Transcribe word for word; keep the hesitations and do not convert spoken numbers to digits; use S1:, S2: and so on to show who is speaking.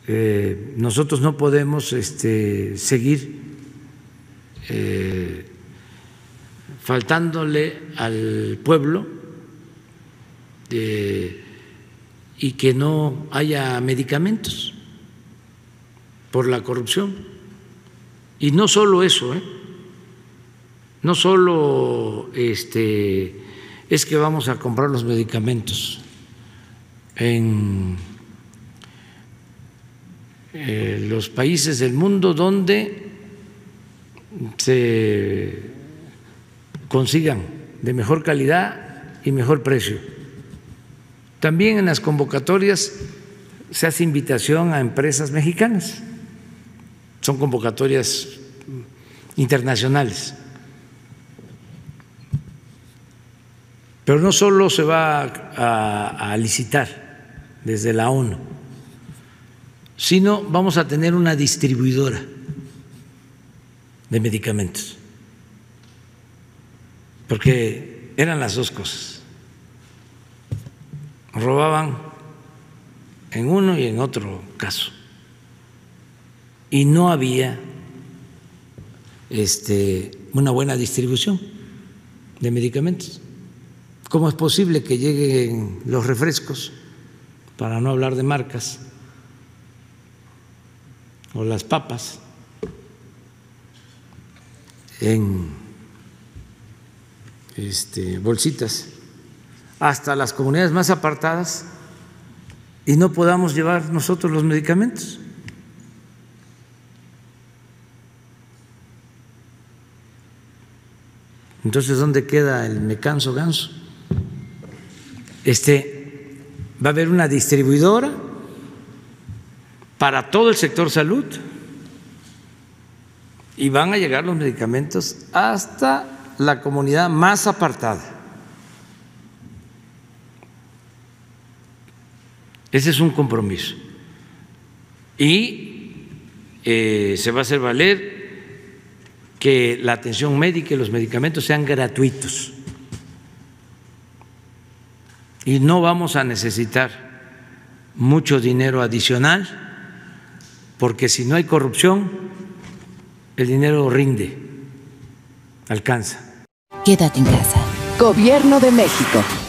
S1: Eh, nosotros no podemos este, seguir eh, faltándole al pueblo eh, y que no haya medicamentos por la corrupción. Y no solo eso, ¿eh? no solo este, es que vamos a comprar los medicamentos en eh, los países del mundo donde se consigan de mejor calidad y mejor precio. También en las convocatorias se hace invitación a empresas mexicanas, son convocatorias internacionales. Pero no solo se va a, a licitar desde la ONU, sino vamos a tener una distribuidora de medicamentos, porque eran las dos cosas. Robaban en uno y en otro caso, y no había este, una buena distribución de medicamentos. ¿Cómo es posible que lleguen los refrescos, para no hablar de marcas, o las papas, en este, bolsitas, hasta las comunidades más apartadas y no podamos llevar nosotros los medicamentos? Entonces, ¿dónde queda el me canso ganso? Este, va a haber una distribuidora para todo el sector salud y van a llegar los medicamentos hasta la comunidad más apartada. Ese es un compromiso. Y eh, se va a hacer valer que la atención médica y los medicamentos sean gratuitos. Y no vamos a necesitar mucho dinero adicional, porque si no hay corrupción, el dinero rinde, alcanza.
S2: Quédate en casa.
S3: Gobierno de México.